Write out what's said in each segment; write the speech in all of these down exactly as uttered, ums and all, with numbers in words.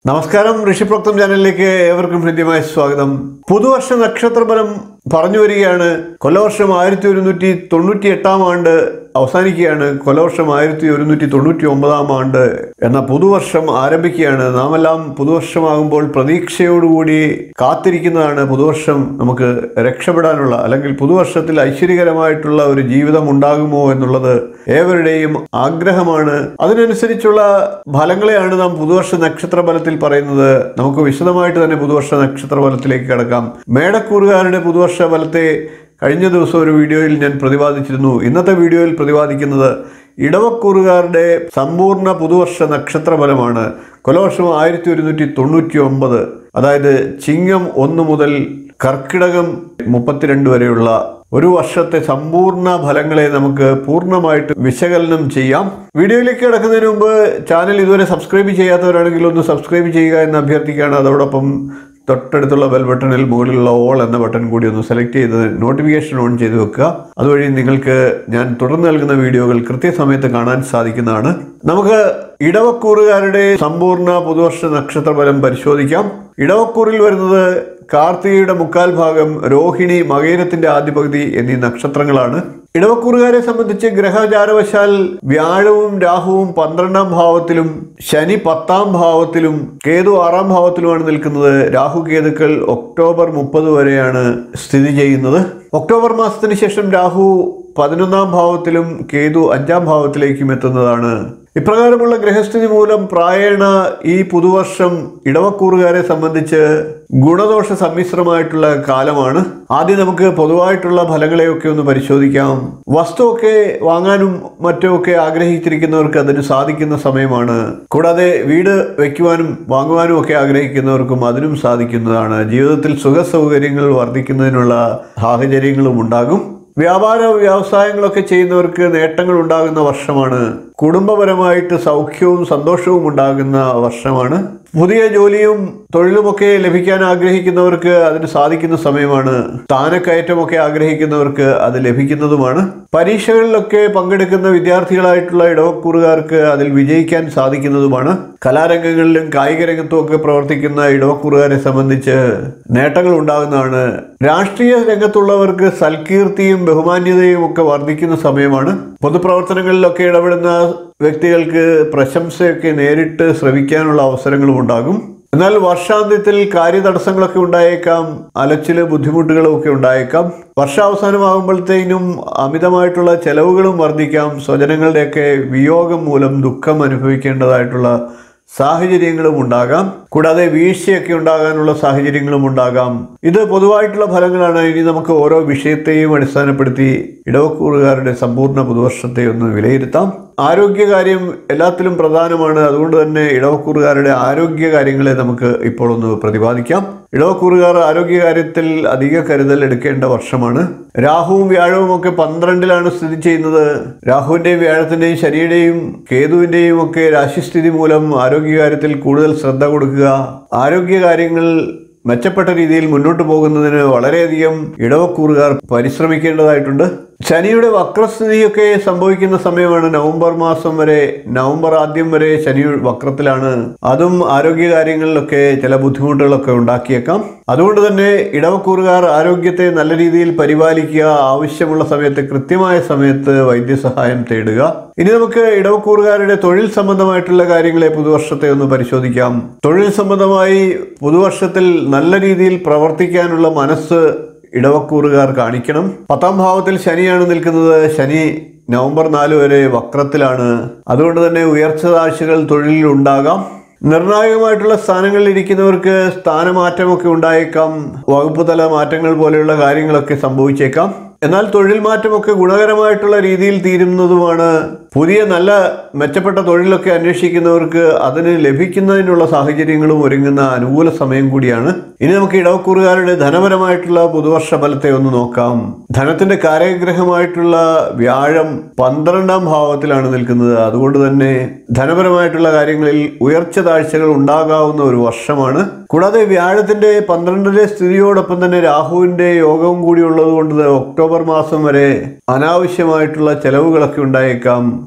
നമസ്കാരം, ഋഷിപ്രോക്തം ചാനലിലേക്ക് ഏവർക്കും ഹൃദ്യമായ സ്വാഗതം. പുതുവർഷ നക്ഷത്രഫലം പറഞ്ഞു വരികയാണ്. കൊല്ലവർഷം ആയിരത്തി ഒരുന്നൂറ്റി തൊണ്ണൂറ്റി എട്ടാം ആണ്ട് അവസാനിക്കുകയാണ്. കൊല്ലവർഷം ആയിരത്തി ഒരുന്നൂറ്റി തൊണ്ണൂറ്റി ഒമ്പതാം ആണ്ട് എന്ന പുതുവർഷം ആരംഭിക്കുകയാണ്. നാം എല്ലാം പുതുവർഷമാകുമ്പോൾ പ്രതീക്ഷയോടുകൂടി കാത്തിരിക്കുന്നതാണ് പുതുവർഷം നമുക്ക് രക്ഷപ്പെടാനുള്ള, അല്ലെങ്കിൽ പുതുവർഷത്തിൽ ഐശ്വര്യകരമായിട്ടുള്ള ഒരു ജീവിതം ഉണ്ടാകുമോ എന്നുള്ളത് ഏവരുടെയും ആഗ്രഹമാണ്. അതിനനുസരിച്ചുള്ള ഫലങ്ങളെയാണ് നാം പുതുവർഷ നക്ഷത്ര ഫലത്തിൽ പറയുന്നത്. നമുക്ക് വിശദമായിട്ട് തന്നെ പുതുവർഷ നക്ഷത്ര ഫലത്തിലേക്ക് കടക്കാം. മേടക്കൂറുകാരുടെ പുതുവർഷ ഫലത്തെ കഴിഞ്ഞ ദിവസം ഒരു വീഡിയോയിൽ ഞാൻ പ്രതിപാദിച്ചിരുന്നു. ഇന്നത്തെ വീഡിയോയിൽ പ്രതിപാദിക്കുന്നത് ഇടവക്കൂറുകാരുടെ സമ്പൂർണ്ണ പുതുവർഷ നക്ഷത്ര ഫലമാണ്. കൊല്ലവർഷം ആയിരത്തി ഒരുന്നൂറ്റി തൊണ്ണൂറ്റി ഒമ്പത്, അതായത് ചിങ്ങം ഒന്ന് മുതൽ കർക്കിടകം മുപ്പത്തിരണ്ട് വരെയുള്ള ഒരു വർഷത്തെ സമ്പൂർണ്ണ ഫലങ്ങളെ നമുക്ക് പൂർണ്ണമായിട്ട് വിശകലനം ചെയ്യാം. വീഡിയോയിലേക്ക് കിടക്കുന്നതിന് മുമ്പ് ചാനൽ ഇതുവരെ സബ്സ്ക്രൈബ് ചെയ്യാത്തവരാണെങ്കിൽ ഒന്ന് സബ്സ്ക്രൈബ് ചെയ്യുക എന്ന് അഭ്യർത്ഥിക്കുകയാണ്. അതോടൊപ്പം തൊട്ടടുത്തുള്ള ബെൽ ബട്ടണിൽ മുകളിലുള്ള ഓൾ എന്ന ബട്ടൺ കൂടി ഒന്ന് സെലക്ട് ചെയ്ത് നോട്ടിഫിക്കേഷൻ ഓൺ ചെയ്ത് വെക്കുക. അതുവഴി നിങ്ങൾക്ക് ഞാൻ തുടർന്ന് നൽകുന്ന വീഡിയോകൾ കൃത്യസമയത്ത് കാണാൻ സാധിക്കുന്നതാണ്. നമുക്ക് ഇടവക്കൂറുകാരുടെ സമ്പൂർണ്ണ പുതുവർഷ നക്ഷത്രഫലം പരിശോധിക്കാം. ഇടവക്കൂറിൽ വരുന്നത് കാർത്തികയുടെ മുക്കാൽ ഭാഗം, രോഹിണി, മകേരത്തിന്റെ ആദ്യ പകുതി എന്നീ നക്ഷത്രങ്ങളാണ്. ഇടവക്കൂറുകാരെ സംബന്ധിച്ച് ഗ്രഹചാരവശാൽ വ്യാഴവും രാഹുവും പന്ത്രണ്ടാം ഭാവത്തിലും ശനി പത്താം ഭാവത്തിലും കേതു ആറാം ഭാവത്തിലുമാണ് നിൽക്കുന്നത്. രാഹു കേതുക്കൾ ഒക്ടോബർ മുപ്പത് വരെയാണ് സ്ഥിതി ചെയ്യുന്നത്. ഒക്ടോബർ മാസത്തിന് ശേഷം രാഹു പതിനൊന്നാം ഭാവത്തിലും കേതു അഞ്ചാം ഭാവത്തിലേക്കും എത്തുന്നതാണ്. ഇപ്രകാരമുള്ള ഗ്രഹസ്ഥിതി മൂലം പ്രായേണ ഈ പുതുവർഷം ഇടവക്കൂറുകാരെ സംബന്ധിച്ച് ഗുണദോഷ സമ്മിശ്രമായിട്ടുള്ള കാലമാണ്. ആദ്യം നമുക്ക് പൊതുവായിട്ടുള്ള ഫലങ്ങളെയൊക്കെ ഒന്ന് പരിശോധിക്കാം. വസ്തുവൊക്കെ വാങ്ങാനും മറ്റുമൊക്കെ ആഗ്രഹിച്ചിരിക്കുന്നവർക്ക് അതിന് സാധിക്കുന്ന സമയമാണ്. കൂടാതെ വീട് വയ്ക്കുവാനും വാങ്ങുവാനും ഒക്കെ ആഗ്രഹിക്കുന്നവർക്കും അതിനും സാധിക്കുന്നതാണ്. ജീവിതത്തിൽ സുഖ സൗകര്യങ്ങൾ വർദ്ധിക്കുന്നതിനുള്ള സാഹചര്യങ്ങളും ഉണ്ടാകും. വ്യാപാര വ്യവസായങ്ങളൊക്കെ ചെയ്യുന്നവർക്ക് നേട്ടങ്ങൾ ഉണ്ടാകുന്ന വർഷമാണ്. കുടുംബപരമായിട്ട് സൗഖ്യവും സന്തോഷവും ഉണ്ടാകുന്ന വർഷമാണ്. പുതിയ ജോലിയും തൊഴിലുമൊക്കെ ലഭിക്കാൻ ആഗ്രഹിക്കുന്നവർക്ക് അതിന് സാധിക്കുന്ന സമയമാണ്. സ്ഥാനക്കയറ്റമൊക്കെ ആഗ്രഹിക്കുന്നവർക്ക് അത് ലഭിക്കുന്നതുമാണ്. പരീക്ഷകളിലൊക്കെ പങ്കെടുക്കുന്ന വിദ്യാർത്ഥികളായിട്ടുള്ള ഇടവക്കൂറുകാർക്ക് അതിൽ വിജയിക്കാൻ സാധിക്കുന്നതുമാണ്. കലാരംഗങ്ങളിലും കായിക രംഗത്തും ഒക്കെ പ്രവർത്തിക്കുന്ന ഇടവക്കൂറുകാരെ സംബന്ധിച്ച് നേട്ടങ്ങൾ ഉണ്ടാകുന്നതാണ്. രാഷ്ട്രീയ രംഗത്തുള്ളവർക്ക് സൽകീർത്തിയും ബഹുമാന്യതയും ഒക്കെ വർദ്ധിക്കുന്ന സമയമാണ്. പൊതുപ്രവർത്തനങ്ങളിലൊക്കെ ഇടപെടുന്ന വ്യക്തികൾക്ക് പ്രശംസയൊക്കെ നേരിട്ട് ശ്രവിക്കാനുള്ള അവസരങ്ങളും ഉണ്ടാകും. എന്നാൽ വർഷാന്ത്യത്തിൽ കാര്യതടസ്സങ്ങളൊക്കെ ഉണ്ടായേക്കാം, അലച്ചില് ബുദ്ധിമുട്ടുകളും ഒക്കെ ഉണ്ടായേക്കാം. വർഷാവസാനമാകുമ്പോഴത്തേനും അമിതമായിട്ടുള്ള ചെലവുകളും വർദ്ധിക്കാം. സ്വജനങ്ങളുടെയൊക്കെ വിയോഗം മൂലം ദുഃഖം അനുഭവിക്കേണ്ടതായിട്ടുള്ള സാഹചര്യങ്ങളും ഉണ്ടാകാം. കൂടാതെ വീഴ്ചയൊക്കെ ഉണ്ടാകാനുള്ള സാഹചര്യങ്ങളും ഉണ്ടാകാം. ഇത് പൊതുവായിട്ടുള്ള ഫലങ്ങളാണ്. ഇനി നമുക്ക് ഓരോ വിഷയത്തെയും അടിസ്ഥാനപ്പെടുത്തി ഇടവക്കൂറുകാരുടെ സമ്പൂർണ്ണ പുതുവർഷത്തെ ഒന്ന് വിലയിരുത്താം. ആരോഗ്യകാര്യം എല്ലാത്തിലും പ്രധാനമാണ്. അതുകൊണ്ട് തന്നെ ഇടവക്കൂറുകാരുടെ ആരോഗ്യ കാര്യങ്ങളെ നമുക്ക് ഇപ്പോൾ ഒന്ന് പ്രതിപാദിക്കാം. ഇടവക്കൂറുകാർ ആരോഗ്യകാര്യത്തിൽ അധിക കരുതൽ എടുക്കേണ്ട വർഷമാണ്. രാഹുവും വ്യാഴവും ഒക്കെ പന്ത്രണ്ടിലാണ് സ്ഥിതി ചെയ്യുന്നത്. രാഹുവിന്റെയും വ്യാഴത്തിന്റെയും ശനിയുടെയും കേതുവിന്റെയും ഒക്കെ രാശിസ്ഥിതി മൂലം ആരോഗ്യകാര്യത്തിൽ കൂടുതൽ ശ്രദ്ധ കൊടുക്കുക. ആരോഗ്യകാര്യങ്ങൾ മെച്ചപ്പെട്ട രീതിയിൽ മുന്നോട്ട് പോകുന്നതിന് വളരെയധികം ഇടവക്കൂറുകാർ പരിശ്രമിക്കേണ്ടതായിട്ടുണ്ട്. ശനിയുടെ വക്രസ്ഥിതിയൊക്കെ സംഭവിക്കുന്ന സമയമാണ്. നവംബർ മാസം വരെ, നവംബർ ആദ്യം വരെ ശനി വക്രത്തിലാണ്. അതും ആരോഗ്യകാര്യങ്ങളിലൊക്കെ ചില ബുദ്ധിമുട്ടുകളൊക്കെ ഉണ്ടാക്കിയേക്കാം. അതുകൊണ്ട് തന്നെ ഇടവക്കൂറുകാർ ആരോഗ്യത്തെ നല്ല രീതിയിൽ പരിപാലിക്കുക. ആവശ്യമുള്ള സമയത്ത് കൃത്യമായ സമയത്ത് വൈദ്യസഹായം തേടുക. ഇനി നമുക്ക് ഇടവക്കൂറുകാരുടെ തൊഴിൽ സംബന്ധമായിട്ടുള്ള കാര്യങ്ങളെ പുതുവർഷത്തെ ഒന്ന് പരിശോധിക്കാം. തൊഴിൽ സംബന്ധമായി പുതുവർഷത്തിൽ നല്ല രീതിയിൽ പ്രവർത്തിക്കാനുള്ള മനസ്സ് ഇടവക്കൂറുകാർ കാണിക്കണം. പത്താം ഭാവത്തിൽ ശനിയാണ് നിൽക്കുന്നത്. ശനി നവംബർ നാല് വരെ വക്രത്തിലാണ്. അതുകൊണ്ട് തന്നെ ഉയർച്ച താഴ്ചകൾ തൊഴിലിൽ ഉണ്ടാകാം. നിർണായകമായിട്ടുള്ള സ്ഥാനങ്ങളിൽ ഇരിക്കുന്നവർക്ക് സ്ഥാനമാറ്റമൊക്കെ ഉണ്ടായേക്കാം. വകുപ്പ് തല മാറ്റങ്ങൾ പോലെയുള്ള കാര്യങ്ങളൊക്കെ സംഭവിച്ചേക്കാം. എന്നാൽ തൊഴിൽ മാറ്റമൊക്കെ ഗുണകരമായിട്ടുള്ള രീതിയിൽ തീരുന്നതുമാണ്. പുതിയ നല്ല മെച്ചപ്പെട്ട തൊഴിലൊക്കെ അന്വേഷിക്കുന്നവർക്ക് അതിന് ലഭിക്കുന്നതിനുള്ള സാഹചര്യങ്ങളും ഒരുങ്ങുന്ന അനുകൂല സമയം കൂടിയാണ്. ഇനി നമുക്ക് ഇടവക്കൂറുകാരുടെ ധനപരമായിട്ടുള്ള പുതുവർഷ ഫലത്തെ ഒന്ന് നോക്കാം. ധനത്തിന്റെ കാരഗ്രഹമായിട്ടുള്ള വ്യാഴം പന്ത്രണ്ടാം ഭാവത്തിലാണ് നിൽക്കുന്നത്. അതുകൊണ്ട് തന്നെ ധനപരമായിട്ടുള്ള കാര്യങ്ങളിൽ ഉയർച്ച താഴ്ചകൾ ഉണ്ടാകാവുന്ന ഒരു വർഷമാണ്. കൂടാതെ വ്യാഴത്തിന്റെ പന്ത്രണ്ടിലെ സ്ഥിതിയോടൊപ്പം തന്നെ രാഹുവിന്റെ യോഗവും കൂടി ഉള്ളത് കൊണ്ട് ഒക്ടോബർ മാസം വരെ അനാവശ്യമായിട്ടുള്ള ചെലവുകളൊക്കെ ഉണ്ടായേക്കാം.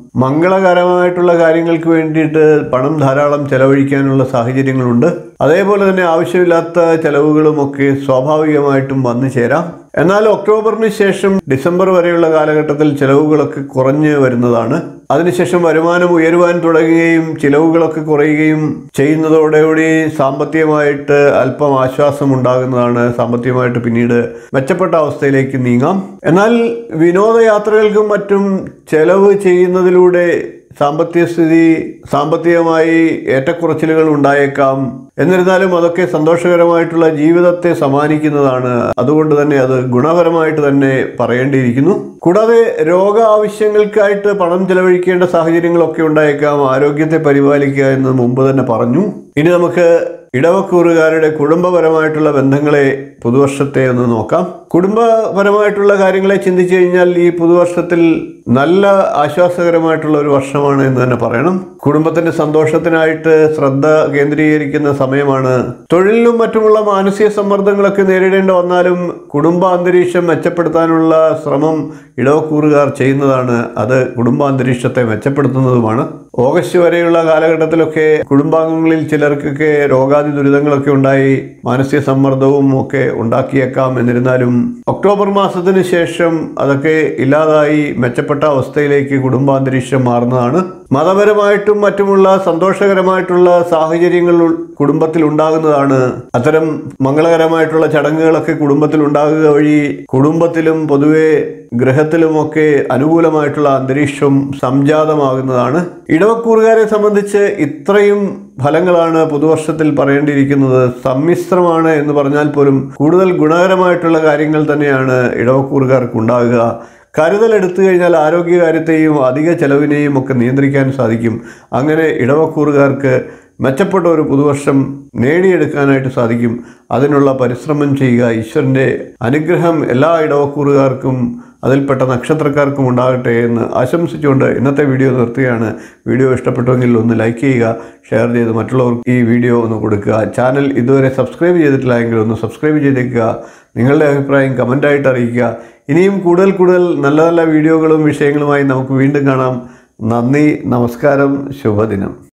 മംഗളകരമായിട്ടുള്ള കാര്യങ്ങൾക്ക് വേണ്ടിയിട്ട് പണം ധാരാളം ചെലവഴിക്കാനുള്ള സാഹചര്യങ്ങളുണ്ട്. അതേപോലെ തന്നെ ആവശ്യമില്ലാത്ത ചെലവുകളുമൊക്കെ സ്വാഭാവികമായിട്ടും വന്നു ചേരാം. എന്നാൽ ഒക്ടോബറിന് ശേഷം ഡിസംബർ വരെയുള്ള കാലഘട്ടത്തിൽ ചിലവുകളൊക്കെ കുറഞ്ഞ് വരുന്നതാണ്. അതിനുശേഷം വരുമാനം ഉയരുവാൻ തുടങ്ങുകയും ചിലവുകളൊക്കെ കുറയുകയും ചെയ്യുന്നതോടുകൂടി സാമ്പത്തികമായിട്ട് അല്പം ആശ്വാസം ഉണ്ടാകുന്നതാണ്. സാമ്പത്തികമായിട്ട് പിന്നീട് മെച്ചപ്പെട്ട അവസ്ഥയിലേക്ക് നീങ്ങാം. എന്നാൽ വിനോദയാത്രകൾക്കും മറ്റും ചെലവ് ചെയ്യുന്നതിലൂടെ സാമ്പത്തിക സ്ഥിതി സാമ്പത്തികമായി ഏറ്റക്കുറച്ചിലുകൾ ഉണ്ടായേക്കാം. എന്നിരുന്നാലും അതൊക്കെ സന്തോഷകരമായിട്ടുള്ള ജീവിതത്തെ സമ്മാനിക്കുന്നതാണ്. അതുകൊണ്ട് തന്നെ അത് ഗുണപരമായിട്ട് തന്നെ പറയേണ്ടിയിരിക്കുന്നു. കൂടാതെ രോഗ ആവശ്യങ്ങൾക്കായിട്ട് പണം ചെലവഴിക്കേണ്ട സാഹചര്യങ്ങളൊക്കെ ഉണ്ടായേക്കാം. ആരോഗ്യത്തെ പരിപാലിക്കുക എന്ന് മുമ്പ് തന്നെ പറഞ്ഞു. ഇനി നമുക്ക് ഇടവക്കൂറുകാരുടെ കുടുംബപരമായിട്ടുള്ള ബന്ധങ്ങളെ പുതുവർഷത്തെ ഒന്ന് നോക്കാം. കുടുംബപരമായിട്ടുള്ള കാര്യങ്ങളെ ചിന്തിച്ചു കഴിഞ്ഞാൽ ഈ പുതുവർഷത്തിൽ നല്ല ആശ്വാസകരമായിട്ടുള്ള ഒരു വർഷമാണ് എന്ന് തന്നെ പറയണം. കുടുംബത്തിന്റെ സന്തോഷത്തിനായിട്ട് ശ്രദ്ധ കേന്ദ്രീകരിക്കുന്ന സമയമാണ്. തൊഴിലിലും മറ്റുമുള്ള മാനസിക സമ്മർദ്ദങ്ങളൊക്കെ നേരിടേണ്ടി വന്നാലും കുടുംബാന്തരീക്ഷം മെച്ചപ്പെടുത്താനുള്ള ശ്രമം ഇടവക്കൂറുകാർ ചെയ്യുന്നതാണ്. അത് കുടുംബാന്തരീക്ഷത്തെ മെച്ചപ്പെടുത്തുന്നതുമാണ്. ഓഗസ്റ്റ് വരെയുള്ള കാലഘട്ടത്തിലൊക്കെ കുടുംബാംഗങ്ങളിൽ ചിലർക്കൊക്കെ രോഗാതി ദുരിതങ്ങളൊക്കെ ഉണ്ടായി മാനസിക സമ്മർദ്ദവും ഒക്കെ ഉണ്ടാക്കിയേക്കാം. എന്നിരുന്നാലും ഒക്ടോബർ മാസത്തിന് ശേഷം അതൊക്കെ ഇല്ലാതായി മെച്ചപ്പെട്ട അവസ്ഥയിലേക്ക് കുടുംബാന്തരീക്ഷം മാറുന്നതാണ്. മതപരമായിട്ടും മറ്റുമുള്ള സന്തോഷകരമായിട്ടുള്ള സാഹചര്യങ്ങൾ കുടുംബത്തിൽ ഉണ്ടാകുന്നതാണ്. അത്തരം മംഗളകരമായിട്ടുള്ള ചടങ്ങുകളൊക്കെ കുടുംബത്തിൽ ഉണ്ടാകുക വഴി കുടുംബത്തിലും പൊതുവെ ഗ്രഹത്തിലുമൊക്കെ അനുകൂലമായിട്ടുള്ള അന്തരീക്ഷം സംജാതമാകുന്നതാണ്. ഇടവക്കൂറുകാരെ സംബന്ധിച്ച് ഇത്രയും ഫലങ്ങളാണ് പുതുവർഷത്തിൽ പറയേണ്ടിയിരിക്കുന്നത്. സമ്മിശ്രമാണ് എന്ന് പറഞ്ഞാൽ പോലും കൂടുതൽ ഗുണകരമായിട്ടുള്ള കാര്യങ്ങൾ തന്നെയാണ് ഇടവക്കൂറുകാർക്ക് ഉണ്ടാകുക. കരുതൽ എടുത്തു കഴിഞ്ഞാൽ ആരോഗ്യകാര്യത്തെയും അധിക ചെലവിനെയും ഒക്കെ നിയന്ത്രിക്കാൻ സാധിക്കും. അങ്ങനെ ഇടവക്കൂറുകാർക്ക് മെച്ചപ്പെട്ട ഒരു പുതുവർഷം നേടിയെടുക്കാനായിട്ട് സാധിക്കും. അതിനുള്ള പരിശ്രമം ചെയ്യുക. ഈശ്വരൻ്റെ അനുഗ്രഹം എല്ലാ ഇടവക്കൂറുകാർക്കും അതിൽപ്പെട്ട നക്ഷത്രക്കാർക്കും ഉണ്ടാകട്ടെ എന്ന് ആശംസിച്ചുകൊണ്ട് ഇന്നത്തെ വീഡിയോ നിർത്തുകയാണ്. വീഡിയോ ഇഷ്ടപ്പെട്ടുവെങ്കിൽ ഒന്ന് ലൈക്ക് ചെയ്യുക, ഷെയർ ചെയ്ത് മറ്റുള്ളവർക്ക് ഈ വീഡിയോ ഒന്ന് കൊടുക്കുക. ചാനൽ ഇതുവരെ സബ്സ്ക്രൈബ് ചെയ്തിട്ടില്ല എങ്കിൽ ഒന്ന് സബ്സ്ക്രൈബ് ചെയ്തേക്കുക. നിങ്ങളുടെ അഭിപ്രായം കമൻ്റായിട്ട് അറിയിക്കുക. ഇനിയും കൂടുതൽ കൂടുതൽ നല്ല നല്ല വീഡിയോകളും വിഷയങ്ങളുമായി നമുക്ക് വീണ്ടും കാണാം. നന്ദി, നമസ്കാരം, ശുഭദിനം.